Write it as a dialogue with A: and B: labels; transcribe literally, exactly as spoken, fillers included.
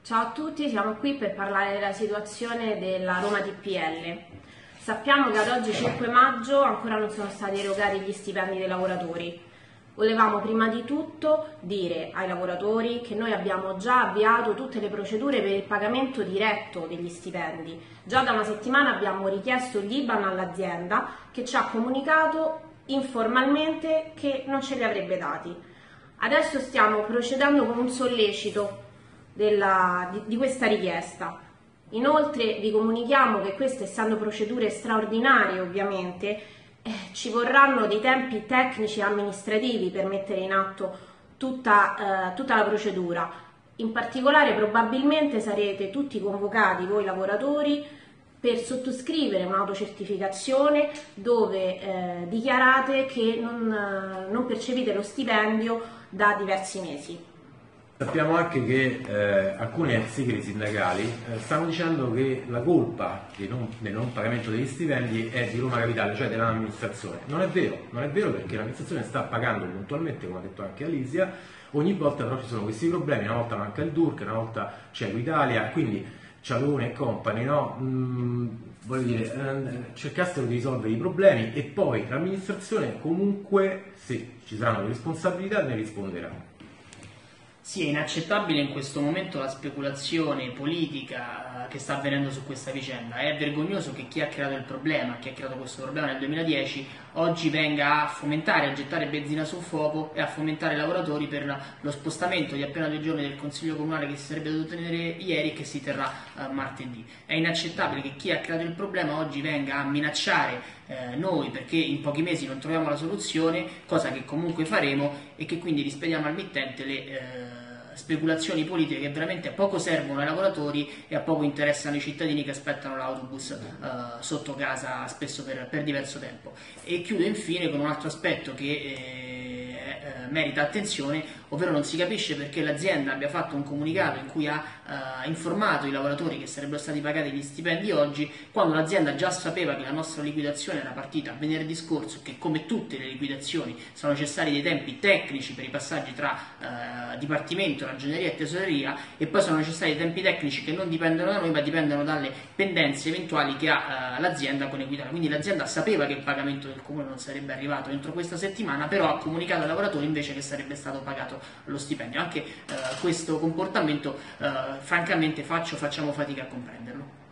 A: Ciao a tutti, siamo qui per parlare della situazione della Roma T P L. Sappiamo che ad oggi cinque maggio ancora non sono stati erogati gli stipendi dei lavoratori. Volevamo prima di tutto dire ai lavoratori che noi abbiamo già avviato tutte le procedure per il pagamento diretto degli stipendi. Già da una settimana abbiamo richiesto l'I B A N all'azienda che ci ha comunicato informalmente che non ce li avrebbe dati. Adesso stiamo procedendo con un sollecito della, di, di questa richiesta. Inoltre vi comunichiamo che queste, essendo procedure straordinarie ovviamente, eh, ci vorranno dei tempi tecnici e amministrativi per mettere in atto tutta, eh, tutta la procedura. In particolare probabilmente sarete tutti convocati, voi lavoratori, per sottoscrivere un'autocertificazione dove eh, dichiarate che non, eh, non percepite lo stipendio da diversi mesi.
B: Sappiamo anche che eh, alcune sigle sindacali eh, stanno dicendo che la colpa del non, del non pagamento degli stipendi è di Roma Capitale, cioè dell'amministrazione. Non è vero, non è vero perché l'amministrazione sta pagando puntualmente, come ha detto anche Alisia, ogni volta però ci sono questi problemi, una volta manca il D U R C, una volta c'è l'Italia, quindi Cialone e compagni, no? Mm, voglio dire, eh, cercassero di risolvere i problemi e poi l'amministrazione comunque, se ci saranno le responsabilità, ne risponderà.
C: Sì, è inaccettabile in questo momento la speculazione politica che sta avvenendo su questa vicenda. È vergognoso che chi ha creato il problema, chi ha creato questo problema nel duemiladieci, oggi venga a fomentare, a gettare benzina sul fuoco e a fomentare i lavoratori per lo spostamento di appena due giorni del Consiglio Comunale che si sarebbe dovuto tenere ieri e che si terrà eh, martedì. È inaccettabile che chi ha creato il problema oggi venga a minacciare eh, noi perché in pochi mesi non troviamo la soluzione, cosa che comunque faremo, e che quindi rispediamo al mittente le eh, speculazioni politiche che veramente a poco servono ai lavoratori e a poco interessano i cittadini che aspettano l'autobus eh, sotto casa spesso per, per diverso tempo. E chiudo infine con un altro aspetto che eh, eh, merita attenzione, ovvero non si capisce perché l'azienda abbia fatto un comunicato in cui ha eh, informato i lavoratori che sarebbero stati pagati gli stipendi oggi, quando l'azienda già sapeva che la nostra liquidazione era partita venerdì scorso, che come tutte le liquidazioni sono necessari dei tempi tecnici per i passaggi tra eh, Dipartimento, Ragioneria e Tesoreria, e poi sono necessari dei tempi tecnici che non dipendono da noi ma dipendono dalle pendenze eventuali che ha eh, l'azienda con Equitalia. Quindi l'azienda sapeva che il pagamento del comune non sarebbe arrivato entro questa settimana, però ha comunicato ai lavoratori invece che sarebbe stato pagato lo stipendio. Anche eh, questo comportamento eh, francamente faccio, facciamo fatica a comprenderlo.